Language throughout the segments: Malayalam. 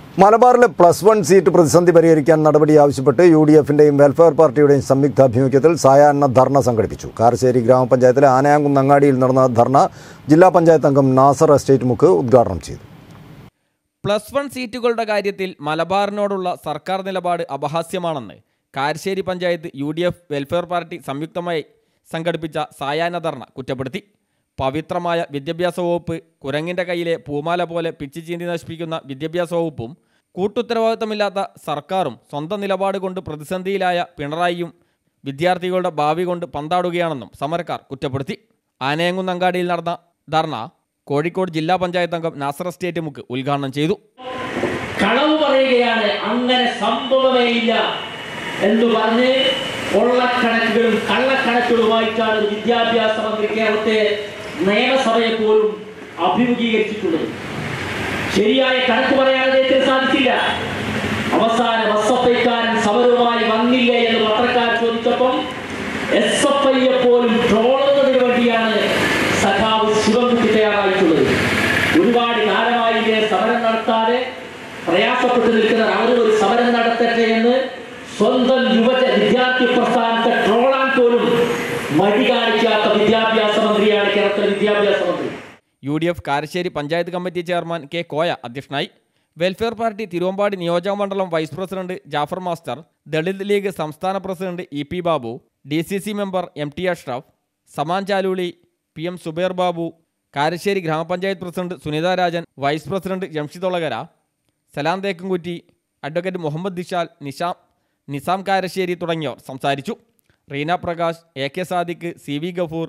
മലബാറിലെ +1 സീറ്റ് പ്രതിസന്ധി പരിഹരിക്കാൻ നടപടി ആവശ്യപ്പെട്ട് UDF-ന്റെയും വെൽഫെയർ പാർട്ടിയുടെയും സംയുക്താഭിമുഖ്യത്തിൽ സായാഹ്ന ധർണ സംഘടിപ്പിച്ചു. കാരശ്ശേരി ഗ്രാമപഞ്ചായത്തിലെ ആനയാങ്കുന്നങ്ങാടിയിൽ നടന്ന ധർണ ജില്ലാ പഞ്ചായത്ത് അംഗം നാസർ എസ്റ്റേറ്റ് മുക്ക് ഉദ്ഘാടനം ചെയ്തു. +1 സീറ്റുകളുടെ കാര്യത്തിൽ മലബാറിനോടുള്ള സർക്കാർ നിലപാട് അപഹാസ്യമാണെന്ന് Karassery panchayat UDF welfare party സംയുക്തമായി സംഘടിപ്പിച്ച സായാഹ്ന ധർണ കുറ്റപ്പെടുത്തി. പവിത്രമായ വിദ്യാഭ്യാസ വകുപ്പ് കുരങ്ങിൻ്റെ കയ്യിലെ പൂമാല പോലെ പിച്ചി ചീന്തി നശിപ്പിക്കുന്ന വിദ്യാഭ്യാസ വകുപ്പും കൂട്ടുത്തരവാദിത്തമില്ലാത്ത സർക്കാരും സ്വന്തം നിലപാട് കൊണ്ട് പ്രതിസന്ധിയിലായ പിണറായിയും വിദ്യാർത്ഥികളുടെ ഭാവി കൊണ്ട് പന്താടുകയാണെന്നും സമരക്കാർ കുറ്റപ്പെടുത്തി. ആനയങ്കുന്നങ്ങാടിയിൽ നടന്ന ധർണ കോഴിക്കോട് ജില്ലാ പഞ്ചായത്ത് അംഗം നാസർ എസ്റ്റേറ്റ് മുക്ക് ഉദ്ഘാടനം ചെയ്തു. കളവ് പറയുകയാണ്, അങ്ങനെ സംഭവമേയില്ല എന്ന് പറഞ്ഞ് കൊള്ളക്കണക്കുകളും കള്ളക്കണക്കുകളുമായിട്ടാണ് വിദ്യാഭ്യാസ മന്ത്രി കേരളത്തെ നിയമസഭയെ പോലും അഭിമുഖീകരിച്ചിട്ടുള്ളത്. ശരിയായ കണക്ക് പറയാൻ അദ്ദേഹത്തിന് സാധിച്ചില്ല. അവസാനം SFIക്കാരൻ സമരവുമായി വന്നില്ലേ എന്ന് പത്രക്കാർ ചോദിച്ചപ്പം SFIയെ പോലും ട്രോളുന്നതിന് വേണ്ടിയാണ് സഖാവ് ശിവൻകുട്ടി തയ്യാറായിട്ടുള്ളത്. ഒരുപാട് കാലമായില്ലേ സമരം നടത്താതെ പ്രയാസപ്പെട്ടു നിൽക്കുന്നവർ, അവർ ഒരു സമരം നടത്തട്ടെ എന്ന് സ്വന്തം വിദ്യാർത്ഥി പ്രസ്ഥാനത്തെ ട്രോളാൻ പോലും മടി കാണിക്കാത്ത വിദ്യാഭ്യാസ മന്ത്രിയാണ് കേരളത്തിലെ വിദ്യാഭ്യാസ മന്ത്രി. UDF Karassery panchayat committee chairman K. Koya അധ്യക്ഷനായി. വെൽഫെയർ പാർട്ടി തിരുവമ്പാടി നിയോജക മണ്ഡലം vice president Jafar master, Dalit league സംസ്ഥാന president EP Babu, DCC member MT Ashraf, Saman Chaluli, PM Subair Babu, Karassery ഗ്രാമപഞ്ചായത്ത് president Sunitha Rajan, vice president Jamshid Olakara, Salam Thekkankutty, advocate Muhammad Dishal, Nizam Karassery തുടങ്ങിയവർ സംസാരിച്ചു. Reena Prakash, AK Sadiq, CV Gafoor,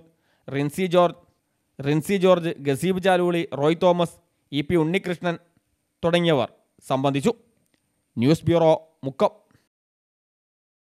Rincy George, Gaseeb Chaluli, Roy Thomas, EP Unnikrishnan തുടങ്ങിയവർ സംബന്ധിച്ചു. News bureau, Mukkam.